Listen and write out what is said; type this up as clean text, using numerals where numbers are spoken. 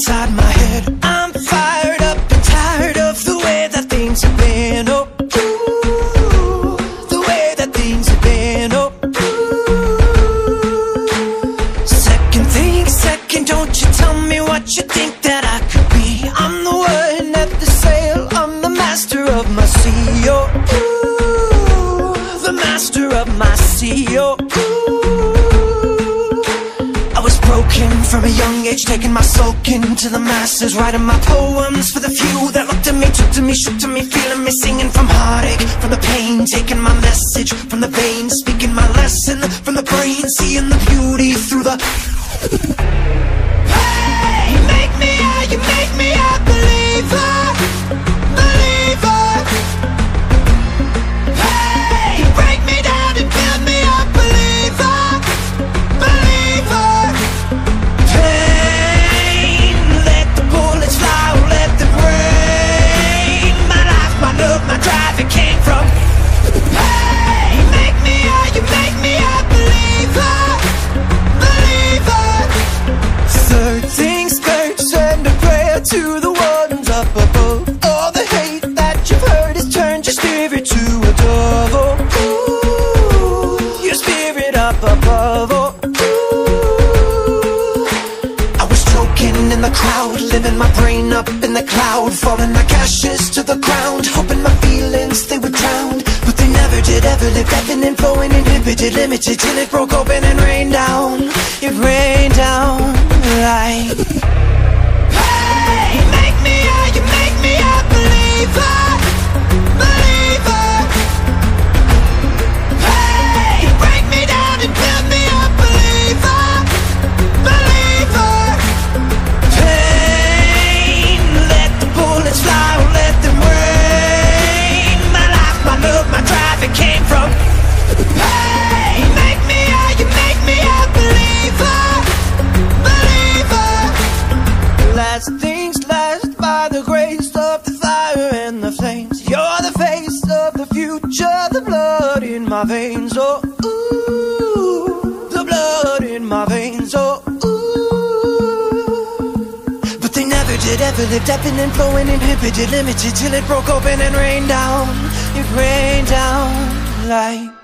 inside my head. I'm fired up and tired of the way that things have been. Oh, ooh, the way that things have been. Oh, ooh. Second thing, second, don't you tell me what you think that I could be. I'm the one at the sail, I'm the master of my sea. Oh, ooh, the master of my sea. Oh, from a young age, taking my soak into the masses, writing my poems for the few that looked at me, took to me, shook to me, feeling me, singing from heartache, from the pain, taking my message from the veins, speaking my lesson from the brain, seeing the beauty through the... Hey, you make me a believer, believer. Hey, you break me down and build me up, believer, believer. My drive, it came from. Hey, you make me a believer, believer. Third things first, send a prayer to the ones up above. All the hate that you've heard has turned your spirit to a dove. Oh, ooh, your spirit up above. Oh, ooh. I was choking in the crowd, living my brain up in the cloud, falling like ashes to the ground, hoping my feelings they would drown, but they never did. Ever lived, ebbing and flowing, inhibited, limited, till it broke open and rained down. It rained down like. Hey, you make me a believer, believer. Hey, you break me down and build me up, believer, believer. Pain, let the bullets fly, let them rain. My life, my love, my drive, it came from. Hey, you make me a believer, believer. Last things last, by the grace of the fire and the flames. You're the face of the future, the blood in my veins. Oh, ooh, the blood in my veins. Oh, ooh. But they never did, ever lived, ebbing and flowing, inhibited, limited, till it broke open and rained down. It rained down like.